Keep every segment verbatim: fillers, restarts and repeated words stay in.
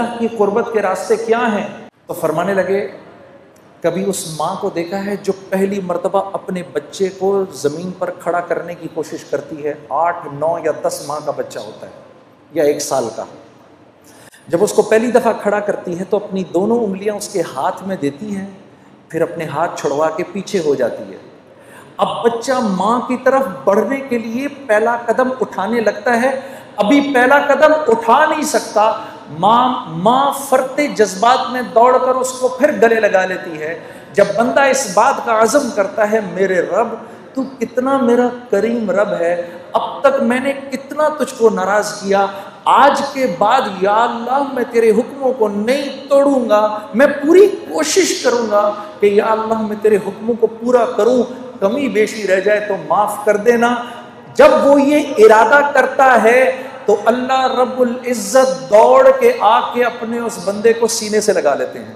اللہ کی قربت کے راستے کیا ہیں؟ تو فرمانے لگے کبھی اس ماں کو دیکھا ہے جو پہلی مرتبہ اپنے بچے کو زمین پر کھڑا کرنے کی کوشش کرتی ہے؟ آٹھ نو یا دس ماہ کا بچہ ہوتا ہے یا ایک سال کا، جب اس کو پہلی دفعہ کھڑا کرتی ہے تو اپنی دونوں انگلیاں اس کے ہاتھ میں دیتی ہے، پھر اپنے ہاتھ چھڑوا کے پیچھے ہو جاتی ہے۔ اب بچہ ماں کی طرف بڑھنے کے لیے پہلا قدم اٹھانے لگتا ہے، ابھی پہلا قدم اٹھا نہیں سکتا، ماں ماں فرتے جذبات میں دوڑ کر اس کو پھر گلے لگا لیتی ہے۔ جب بندہ اس بات کا عزم کرتا ہے میرے رب تو کتنا میرا کریم رب ہے، اب تک میں نے کتنا تجھ کو ناراض کیا، آج کے بعد یا اللہ میں تیرے حکموں کو نہیں توڑوں گا، میں پوری کوشش کروں گا کہ یا اللہ میں تیرے حکموں کو پورا کروں، کمی بیشی رہ جائے تو معاف کر دینا۔ جب وہ یہ ارادہ کرتا ہے تو اللہ رب العزت دوڑ کے آ کے اپنے اس بندے کو سینے سے لگا لیتے ہیں۔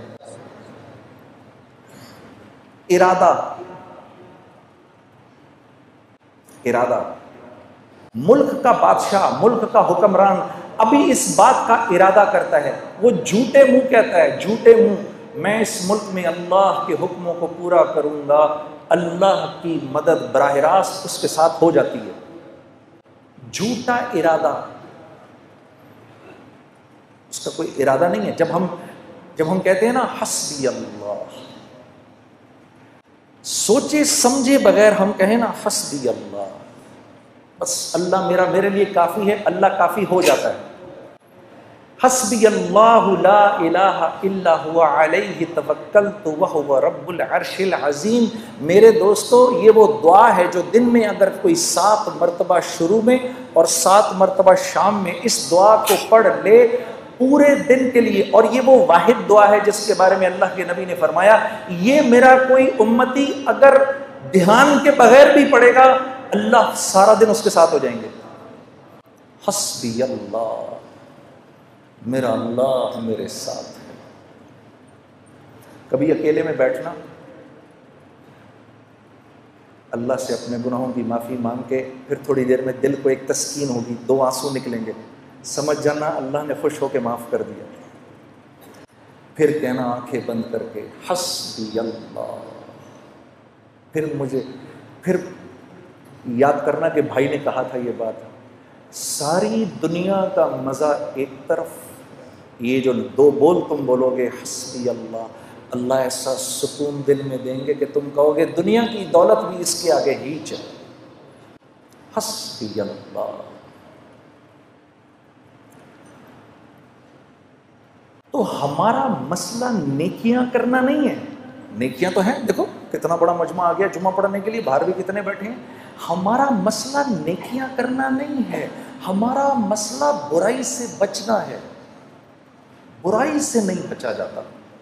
ارادہ ارادہ ملک کا بادشاہ، ملک کا حکمران ابھی اس بات کا ارادہ کرتا ہے، وہ جھوٹے منہ کہتا ہے، جھوٹے منہ میں اس ملک میں اللہ کے حکموں کو پورا کروں گا، اللہ کی مدد براہ راست اس کے ساتھ ہو جاتی ہے۔ جھوٹا ارادہ، اس کا کوئی ارادہ نہیں ہے۔ جب ہم جب ہم کہتے ہیں نا حسبی اللہ، سوچے سمجھے بغیر ہم کہیں نا حسبی اللہ، بس اللہ میرا میرے لیے کافی ہے، اللہ کافی ہو جاتا ہے۔ حسبی اللہ لا الہ الا هو علیہ توکلت وہو رب العرش العظیم۔ میرے دوستو یہ وہ دعا ہے جو دن میں اگر کوئی سات مرتبہ شروع میں اور سات مرتبہ شام میں اس دعا کو پڑھ لے پورے دن کے لیے، اور یہ وہ واحد دعا ہے جس کے بارے میں اللہ کے نبی نے فرمایا یہ میرا کوئی امتی اگر دھیان کے بغیر بھی پڑھے گا اللہ سارا دن اس کے ساتھ ہو جائیں گے۔ حسبی اللہ، میرا اللہ میرے ساتھ ہے۔ کبھی اکیلے میں بیٹھنا، اللہ سے اپنے گناہوں کی معافی مانگ کے پھر تھوڑی دیر میں دل کو ایک تسکین ہوگی، دو آنسو نکلیں گے، سمجھ جانا اللہ نے خوش ہو کے معاف کر دیا۔ پھر کہنا آنکھیں بند کر کے حسبی اللہ، پھر مجھے پھر یاد کرنا کہ بھائی نے کہا تھا یہ بات، ساری دنیا کا مزہ ایک طرف، یہ جو دو بول تم بولو گے حسبی اللہ، اللہ ایسا سکون دل میں دیں گے کہ تم کہو گے دنیا کی دولت بھی اس کے آگے ہیچ ہے۔ حسبی اللہ۔ تو ہمارا مسئلہ نیکیاں کرنا نہیں ہے، نیکیاں تو ہیں، دیکھو کتنا بڑا مجمع آ گیا جمعہ پڑھنے کے لیے، باہر بھی کتنے بیٹھے ہیں۔ ہمارا مسئلہ نیکیاں کرنا نہیں ہے، ہمارا مسئلہ برائی سے بچنا ہے۔ برائی سے نہیں بچا جاتا۔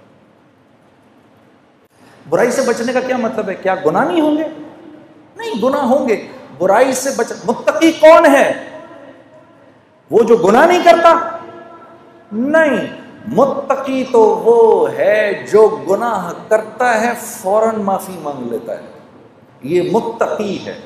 برائی سے بچنے کا کیا مطلب ہے؟ کیا گناہ نہیں ہوں گے؟ نہیں، گناہ ہوں گے، برائی سے بچ۔ متقی کون ہے؟ وہ جو گناہ نہیں کرتا؟ نہیں، متقی تو وہ ہے جو گناہ کرتا ہے فوراً معافی مانگ لیتا ہے، یہ متقی ہے۔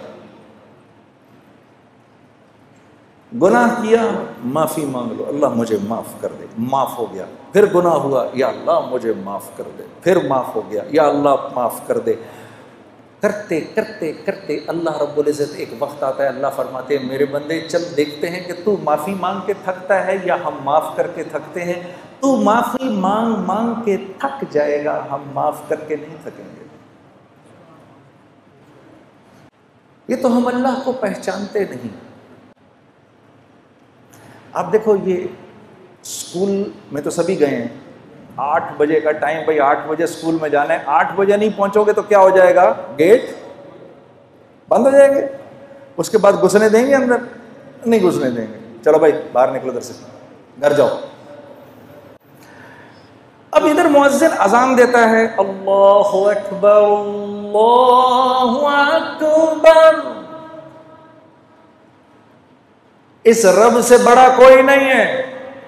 گناہ کیا معافی مانگ لو، اللہ مجھے معاف کر دے، معاف ہو گیا۔ پھر گناہ ہوا، یا اللہ مجھے معاف کر دے، پھر معاف ہو گیا، یا اللہ معاف کر دے۔ کرتے کرتے کرتے اللہ رب العزت ایک وقت آتا ہے، اللہ فرماتے ہیں میرے بندے چل دیکھتے ہیں کہ تو معافی مانگ کے تھکتا ہے یا ہم معاف کر کے تھکتے ہیں۔ تو معافی مانگ مانگ کے تھک جائے گا، ہم معاف کر کے نہیں تھکیں گے۔ یہ تو ہم اللہ کو پہچانتے نہیں۔ آپ دیکھو یہ اسکول میں تو سبھی گئے ہیں، آٹھ بجے کا ٹائم، بھائی آٹھ بجے اسکول میں جانا ہے، آٹھ بجے نہیں پہنچو گے تو کیا ہو جائے گا؟ گیٹ بند ہو جائیں گے۔ اس کے بعد گھسنے دیں گے اندر؟ نہیں گھسنے دیں گے، چلو بھائی باہر نکلو ادھر سے، گھر جاؤ۔ اب ادھر مؤذن اذان دیتا ہے، اللہ اکبر اللہ اکبر، اس رب سے بڑا کوئی نہیں ہے،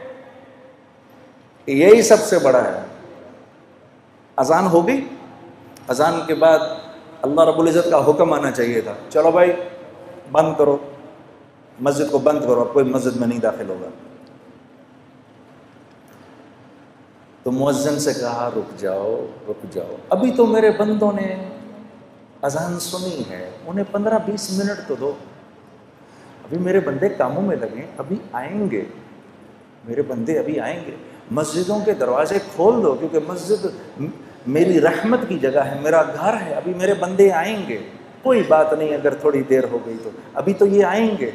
یہی سب سے بڑا ہے۔ اذان ہو گئی، اذان کے بعد اللہ رب العزت کا حکم آنا چاہیے تھا، چلو بھائی بند کرو، مسجد کو بند کرو، اب کوئی مسجد میں نہیں داخل ہوگا۔ تو مؤذن سے کہا رک جاؤ رک جاؤ، ابھی تو میرے بندوں نے اذان سنی ہے، انہیں پندرہ بیس منٹ تو دو، ابھی میرے بندے کاموں میں لگیں، ابھی آئیں گے میرے بندے، ابھی آئیں گے۔ مسجدوں کے دروازے کھول دو، کیونکہ مسجد میری رحمت کی جگہ ہے، میرا گھر ہے، ابھی میرے بندے آئیں گے، کوئی بات نہیں اگر تھوڑی دیر ہو گئی تو، ابھی تو یہ آئیں گے۔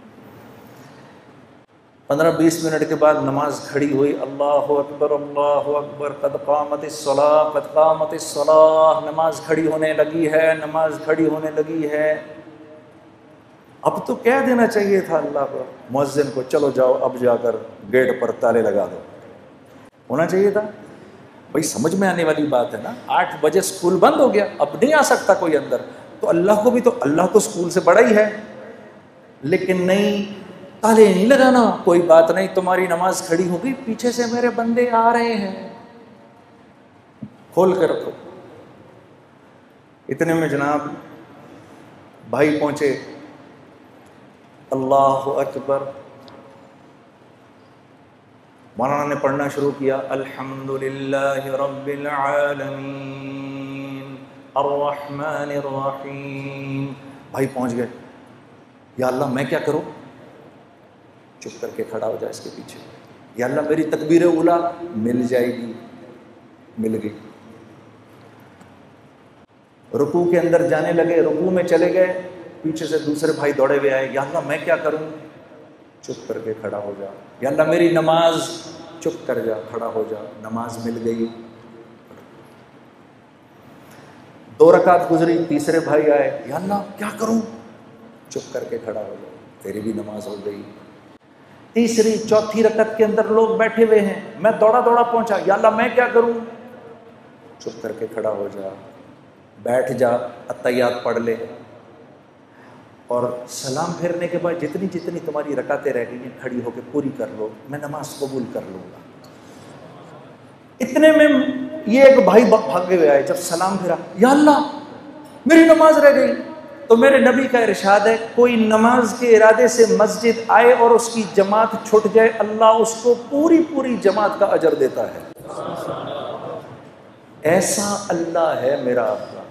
پندرہ بیس منٹ کے بعد نماز کھڑی ہوئی، اللہ اکبر اللہ اکبر، قد قامت الصلاۃ قد قامت الصلاۃ، نماز کھڑی ہونے لگی ہے، نماز کھڑی ہونے لگی ہے۔ اب تو کہہ دینا چاہیے تھا اللہ کو، مؤذن کو، چلو جاؤ اب جا کر گیٹ پر تالے لگا دو، ہونا چاہیے تھا۔ بھائی سمجھ میں آنے والی بات ہے نا، آٹھ بجے اسکول بند ہو گیا، اب نہیں آ سکتا کوئی اندر، تو اللہ کو بھی تو، اللہ تو اسکول سے بڑا ہی ہے، لیکن نہیں، تالے نہیں لگانا، کوئی بات نہیں، تمہاری نماز کھڑی ہوگی، پیچھے سے میرے بندے آ رہے ہیں، کھول کے رکھو۔ اتنے میں جناب بھائی پہنچے، اللہ اکبر، مولانا نے پڑھنا شروع کیا، الحمدللہ رب العالمین الرحمن الرحیم۔ بھائی پہنچ گئے، یا اللہ میں کیا کروں؟ چپ کر کے کھڑا ہو جائے اس کے پیچھے، یا اللہ میری تکبیر اولا مل جائے گی، مل گئی۔ رکوع کے اندر جانے لگے، رکوع میں چلے گئے، پیچھے سے دوسرے بھائی دوڑے ہوئے آئے، یا اللہ میں کیا کروں؟ چپ کر کے کھڑا ہو جا، یا اللہ میری نماز، چپ کر جا، کھڑا ہو جا، نماز مل گئی۔ دو رکعت گزری، تیسرے بھائی آئے، یا اللہ کیا کروں؟ چپ کر کے کھڑا ہو جا، تیری بھی نماز ہو گئی۔ تیسری چوتھی رکعت کے اندر لوگ بیٹھے ہوئے ہیں، میں دوڑا دوڑا پہنچا، یا اللہ میں کیا کروں؟ چپ کر کے کھڑا ہو جا، بیٹھ جا، اتحیات پڑھ لے، اور سلام پھیرنے کے بعد جتنی جتنی تمہاری رکعتیں رہ گئی ہیں کھڑی ہو کے پوری کر لو، میں نماز قبول کر لوں گا۔ اتنے میں یہ ایک بھائی بھاگے ہوئے آئے، جب سلام پھیرا، یا اللہ میری نماز رہ گئی۔ تو میرے نبی کا ارشاد ہے، کوئی نماز کے ارادے سے مسجد آئے اور اس کی جماعت چھٹ جائے، اللہ اس کو پوری پوری جماعت کا اجر دیتا ہے۔ ایسا اللہ ہے میرا آپ کا۔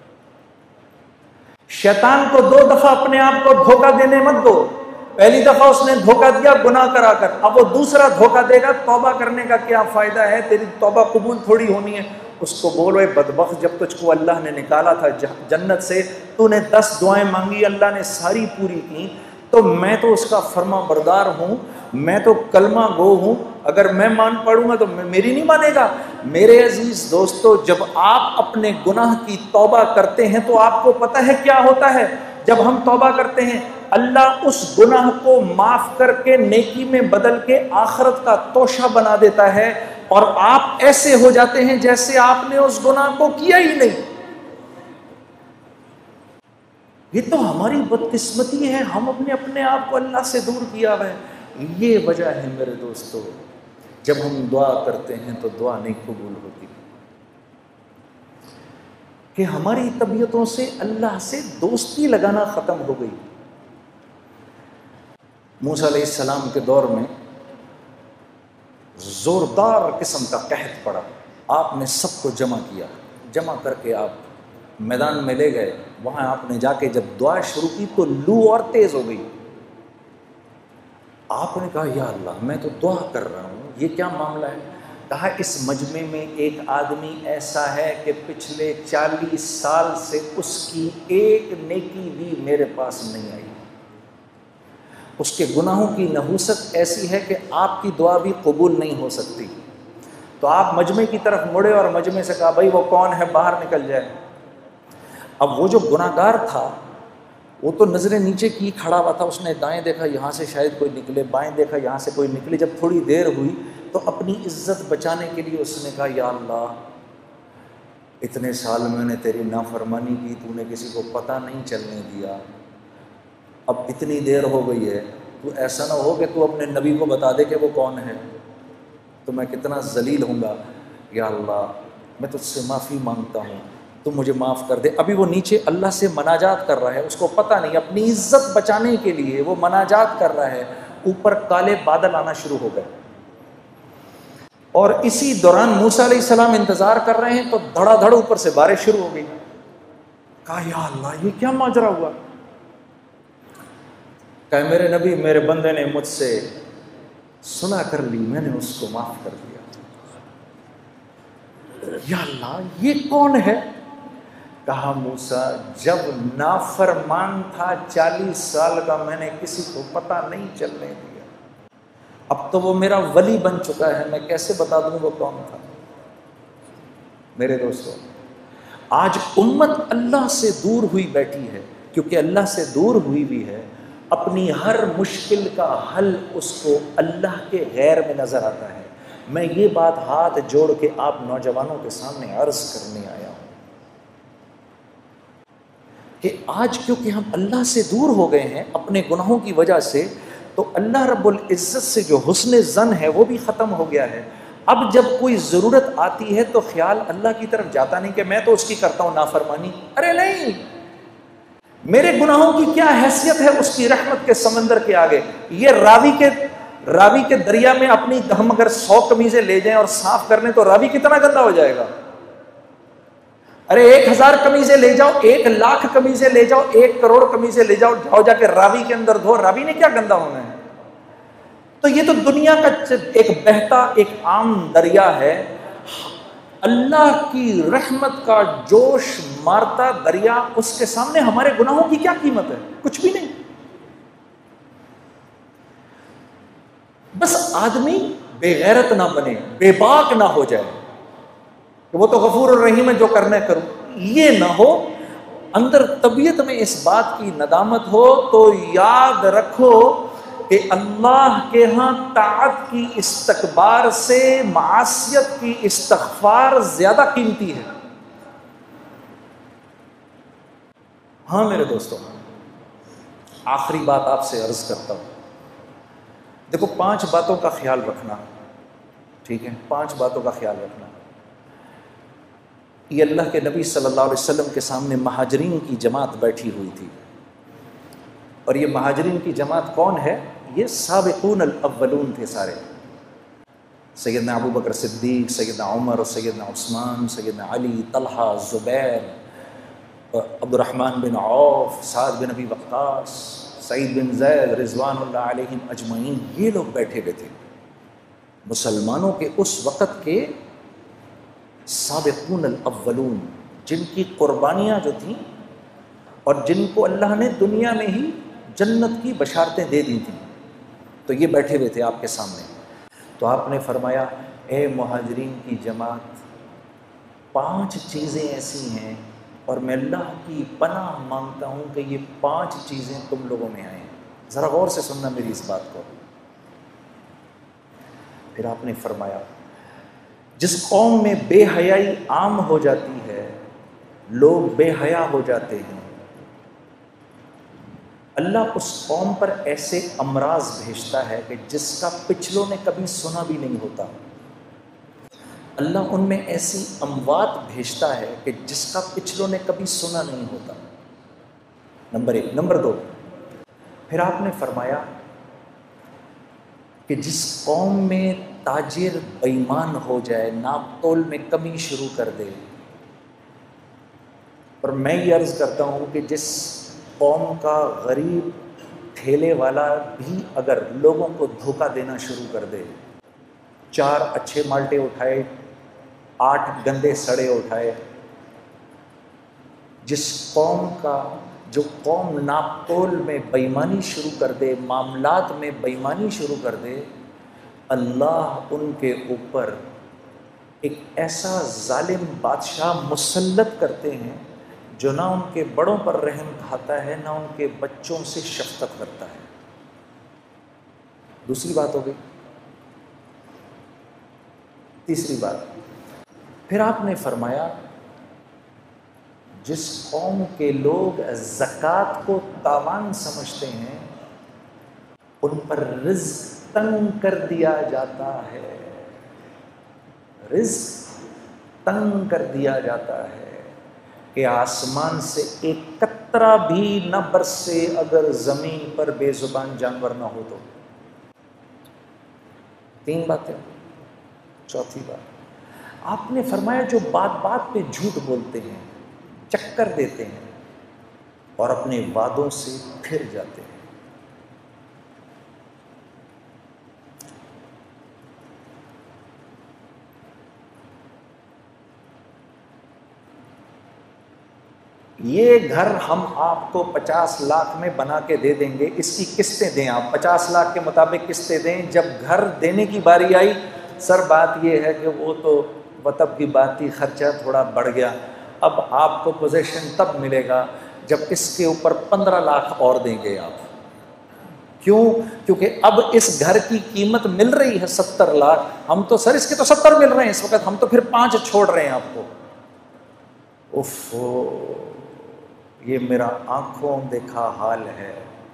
شیطان کو دو دفعہ اپنے آپ کو دھوکہ دینے مت دو، پہلی دفعہ اس نے دھوکہ دیا گناہ کرا کر، اب وہ دوسرا دھوکہ دے گا، توبہ کرنے کا کیا فائدہ ہے، تیری توبہ قبول تھوڑی ہونی ہے۔ اس کو بولو، اے بدبخت، جب تجھ کو اللہ نے نکالا تھا جنت سے، تو نے دس دعائیں مانگی، اللہ نے ساری پوری کی، تو میں تو اس کا فرما بردار ہوں، میں تو کلمہ گو ہوں، اگر میں مان پڑوں گا تو میری نہیں مانے گا۔ میرے عزیز دوستو، جب آپ اپنے گناہ کی توبہ کرتے ہیں تو آپ کو پتہ ہے کیا ہوتا ہے؟ جب ہم توبہ کرتے ہیں، اللہ اس گناہ کو معاف کر کے نیکی میں بدل کے آخرت کا توشہ بنا دیتا ہے، اور آپ ایسے ہو جاتے ہیں جیسے آپ نے اس گناہ کو کیا ہی نہیں۔ یہ تو ہماری بدقسمتی ہے، ہم اپنے اپنے آپ کو اللہ سے دور کیا ہے۔ یہ وجہ ہے میرے دوستو، جب ہم دعا کرتے ہیں تو دعا نہیں قبول ہوتی، کہ ہماری طبیعتوں سے اللہ سے دوستی لگانا ختم ہو گئی۔ موسیٰ علیہ السلام کے دور میں زوردار قسم کا قحط پڑا، آپ نے سب کو جمع کیا، جمع کر کے آپ میدان میں لے گئے، وہاں آپ نے جا کے جب دعا شروع کی تو لو اور تیز ہو گئی۔ آپ نے کہا یا اللہ میں تو دعا کر رہا ہوں، یہ کیا معاملہ ہے؟ کہا اس مجمع میں ایک آدمی ایسا ہے کہ پچھلے چالیس سال سے اس کی ایک نیکی بھی میرے پاس نہیں آئی، اس کے گناہوں کی نحوست ایسی ہے کہ آپ کی دعا بھی قبول نہیں ہو سکتی۔ تو آپ مجمع کی طرف مڑے اور مجمع سے کہا بھائی وہ کون ہے، باہر نکل جائے۔ اب وہ جو گناہگار تھا وہ تو نظریں نیچے کی کھڑا ہوا تھا، اس نے دائیں دیکھا یہاں سے شاید کوئی نکلے، بائیں دیکھا یہاں سے کوئی نکلے۔ جب تھوڑی دیر ہوئی تو اپنی عزت بچانے کے لیے اس نے کہا یا اللہ اتنے سال میں نے تیری نافرمانی کی، تو نے کسی کو پتہ نہیں چلنے دیا، اب اتنی دیر ہو گئی ہے، تو ایسا نہ ہو کہ تو اپنے نبی کو بتا دے کہ وہ کون ہے، تو میں کتنا ذلیل ہوں گا۔ یا اللہ میں تجھ سے معافی مانگتا ہوں، تو مجھے معاف کر دے۔ ابھی وہ نیچے اللہ سے مناجات کر رہا ہے، اس کو پتہ نہیں، اپنی عزت بچانے کے لیے وہ مناجات کر رہا ہے۔ اوپر کالے بادل آنا شروع ہو گئے اور اسی دوران موسیٰ علیہ السلام انتظار کر رہے ہیں تو دھڑا دھڑ اوپر سے بارش شروع ہو گئی. کہا یا اللہ یہ کیا ماجرا ہوا؟ کہ میرے نبی میرے بندے نے مجھ سے سنا کر لی، میں نے اس کو معاف کر دیا. یا اللہ یہ کون ہے؟ کہا موسیٰ جب نافرمان تھا چالیس سال کا میں نے کسی کو پتہ نہیں چلنے دیا، اب تو وہ میرا ولی بن چکا ہے، میں کیسے بتا دوں وہ کون تھا؟ میرے دوستو آج امت اللہ سے دور ہوئی بیٹھی ہے، کیونکہ اللہ سے دور ہوئی بھی ہے، اپنی ہر مشکل کا حل اس کو اللہ کے غیر میں نظر آتا ہے. میں یہ بات ہاتھ جوڑ کے آپ نوجوانوں کے سامنے عرض کرنے آیا ہوں کہ آج کیونکہ ہم اللہ سے دور ہو گئے ہیں اپنے گناہوں کی وجہ سے، تو اللہ رب العزت سے جو حسن ظن ہے وہ بھی ختم ہو گیا ہے. اب جب کوئی ضرورت آتی ہے تو خیال اللہ کی طرف جاتا نہیں کہ میں تو اس کی کرتا ہوں نافرمانی. ارے نہیں، میرے گناہوں کی کیا حیثیت ہے اس کی رحمت کے سمندر کے آگے؟ یہ راوی کے راوی کے دریا میں اپنی ہم اگر سو قمیضیں لے جائیں اور صاف کر لیں تو راوی کتنا گندا ہو جائے گا؟ ارے ایک ہزار قمیضیں لے جاؤ، ایک لاکھ قمیضیں لے جاؤ، ایک کروڑ قمیضیں لے جاؤ، جاؤ جا کے راوی کے اندر دھو، راوی نے کیا گندا ہونا ہے؟ تو یہ تو دنیا کا ایک بہتا ایک عام دریا ہے. اللہ کی رحمت کا جوش مارتا دریا، اس کے سامنے ہمارے گناہوں کی کیا قیمت ہے؟ کچھ بھی نہیں. بس آدمی بے غیرت نہ بنے، بے باک نہ ہو جائے کہ وہ تو غفور الرحیم ہے جو کرنا ہے کروں. یہ نہ ہو، اندر طبیعت میں اس بات کی ندامت ہو تو یاد رکھو کہ اللہ کے ہاں طاعت کی استکبار سے معصیت کی استغفار زیادہ قیمتی ہے. ہاں میرے دوستوں، آخری بات آپ سے عرض کرتا ہوں. دیکھو پانچ باتوں کا خیال رکھنا، ٹھیک ہے؟ پانچ باتوں کا خیال رکھنا. یہ اللہ کے نبی صلی اللہ علیہ وسلم کے سامنے مہاجرین کی جماعت بیٹھی ہوئی تھی، اور یہ مہاجرین کی جماعت کون ہے؟ یہ سابقون الاولون تھے سارے. سیدنا ابو بکر صدیق، سیدنا عمر، سیدنا عثمان، سیدنا علی، طلحہ، زبیر، عبد الرحمن بن عوف، سعد بن ابی وقاص، سعید بن زید، رضوان اللہ علیہم اجمعین. یہ لوگ بیٹھے ہوئے تھے، مسلمانوں کے اس وقت کے سابقون الاولون، جن کی قربانیاں جو تھیں اور جن کو اللہ نے دنیا میں ہی جنت کی بشارتیں دے دی تھیں، تو یہ بیٹھے ہوئے تھے آپ کے سامنے. تو آپ نے فرمایا اے مہاجرین کی جماعت، پانچ چیزیں ایسی ہیں اور میں اللہ کی پناہ مانگتا ہوں کہ یہ پانچ چیزیں تم لوگوں میں آئیں. ذرا غور سے سننا میری اس بات کو. پھر آپ نے فرمایا جس قوم میں بے حیائی عام ہو جاتی ہے، لوگ بے حیا ہو جاتے ہیں، اللہ اس قوم پر ایسے امراض بھیجتا ہے کہ جس کا پچھلوں نے کبھی سنا بھی نہیں ہوتا. اللہ ان میں ایسی اموات بھیجتا ہے کہ جس کا پچھلوں نے کبھی سنا نہیں ہوتا. نمبر ایک. نمبر دو، پھر آپ نے فرمایا کہ جس قوم میں تاجر بے ایمان ہو جائے، ناپ تول میں کمی شروع کر دے، اور میں یہ عرض کرتا ہوں کہ جس قوم کا غریب ٹھیلے والا بھی اگر لوگوں کو دھوکہ دینا شروع کر دے، چار اچھے مالٹے اٹھائے، آٹھ گندے سڑے اٹھائے، جس قوم کا جو قوم ناپ تول میں بے ایمانی شروع کر دے، معاملات میں بے ایمانی شروع کر دے، اللہ ان کے اوپر ایک ایسا ظالم بادشاہ مسلط کرتے ہیں جو نہ ان کے بڑوں پر رحم کھاتا ہے، نہ ان کے بچوں سے شفقت کرتا ہے. دوسری بات ہو گئی. تیسری بات، پھر آپ نے فرمایا جس قوم کے لوگ زکوٰۃ کو تاوان سمجھتے ہیں، ان پر رزق تنگ کر دیا جاتا ہے. رزق تنگ کر دیا جاتا ہے کہ آسمان سے ایک قطرہ بھی نہ برسے اگر زمین پر بے زبان جانور نہ ہو تو. تین باتیں. چوتھی بات آپ نے فرمایا جو بات بات پہ جھوٹ بولتے ہیں، چکر دیتے ہیں اور اپنے وعدوں سے پھر جاتے ہیں. یہ گھر ہم آپ کو پچاس لاکھ میں بنا کے دے دیں گے، اس کی قسطیں دیں، آپ پچاس لاکھ کے مطابق قسطیں دیں. جب گھر دینے کی باری آئی، سر بات یہ ہے کہ وہ تو وطب کی بات تھی، خرچہ تھوڑا بڑھ گیا، اب آپ کو پوزیشن تب ملے گا جب اس کے اوپر پندرہ لاکھ اور دیں گے آپ. کیوں؟ کیونکہ اب اس گھر کی قیمت مل رہی ہے ستر لاکھ، ہم تو سر اس کے تو ستر مل رہے ہیں اس وقت، ہم تو پھر پانچ چھوڑ رہے ہیں آپ کو. اف، یہ میرا آنکھوں دیکھا حال ہے.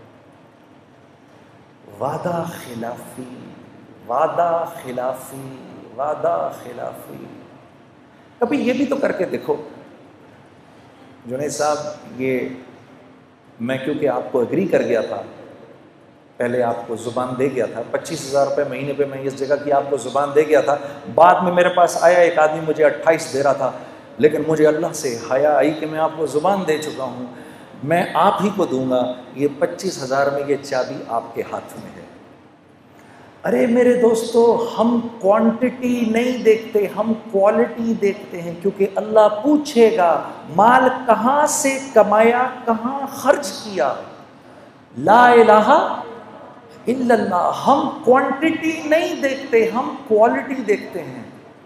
وعدہ خلافی، وعدہ خلافی، وعدہ خلافی. کبھی یہ بھی تو کر کے دیکھو جنید صاحب. یہ میں کیونکہ آپ کو اگری کر گیا تھا، پہلے آپ کو زبان دے گیا تھا، پچیس ہزار روپے مہینے پہ میں اس جگہ کی آپ کو زبان دے گیا تھا. بعد میں میرے پاس آیا ایک آدمی مجھے اٹھائیس دے رہا تھا، لیکن مجھے اللہ سے حیا آئی کہ میں آپ کو زبان دے چکا ہوں، میں آپ ہی کو دوں گا. یہ پچیس ہزار میں یہ چابی آپ کے ہاتھ میں ہے. ارے میرے دوستو، ہم کوانٹٹی نہیں دیکھتے، ہم کوالٹی دیکھتے ہیں، کیونکہ اللہ پوچھے گا مال کہاں سے کمایا، کہاں خرچ کیا. لا الہ الا اللہ. ہم کوانٹٹی نہیں دیکھتے، ہم کوالٹی دیکھتے ہیں.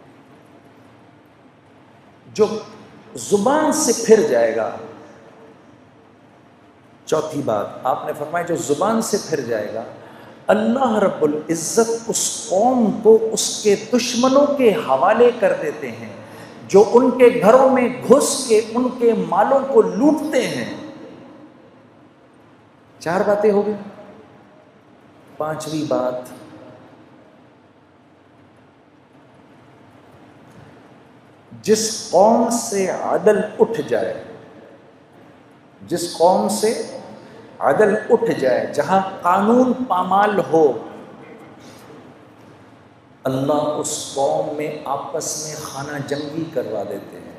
جو زبان سے پھر جائے گا، چوتھی بات آپ نے فرمایا جو زبان سے پھر جائے گا، اللہ رب العزت اس قوم کو اس کے دشمنوں کے حوالے کر دیتے ہیں جو ان کے گھروں میں گھس کے ان کے مالوں کو لوٹتے ہیں. چار باتیں ہو گئی. پانچویں بات، جس قوم سے عدل اٹھ جائے، جس قوم سے عدل اٹھ جائے، جہاں قانون پامال ہو، اللہ اس قوم میں آپس میں خانہ جنگی کروا دیتے ہیں.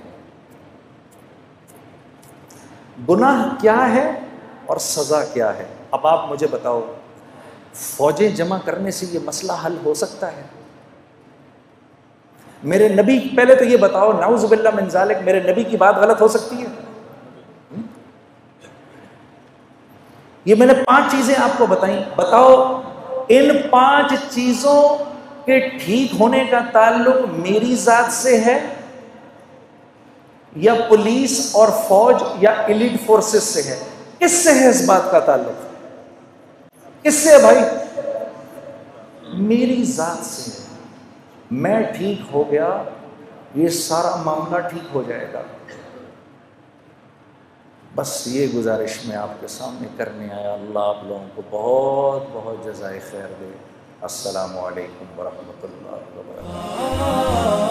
گناہ کیا ہے اور سزا کیا ہے؟ اب آپ مجھے بتاؤ، فوجیں جمع کرنے سے یہ مسئلہ حل ہو سکتا ہے؟ میرے نبی، پہلے تو یہ بتاؤ، نعوذ باللہ من ذالک، میرے نبی کی بات غلط ہو سکتی ہے؟ یہ میں نے پانچ چیزیں آپ کو بتائیں، بتاؤ ان پانچ چیزوں کے ٹھیک ہونے کا تعلق میری ذات سے ہے یا پولیس اور فوج یا ایلیٹ فورسز سے ہے؟ کس سے ہے اس بات کا تعلق؟ کس سے ہے بھائی؟ میری ذات سے. میں ٹھیک ہو گیا، یہ سارا معاملہ ٹھیک ہو جائے گا. بس یہ گزارش میں آپ کے سامنے کرنے آیا. اللہ آپ لوگوں کو بہت بہت جزائے خیر دے. السلام علیکم ورحمۃ اللہ وبرکاتہ.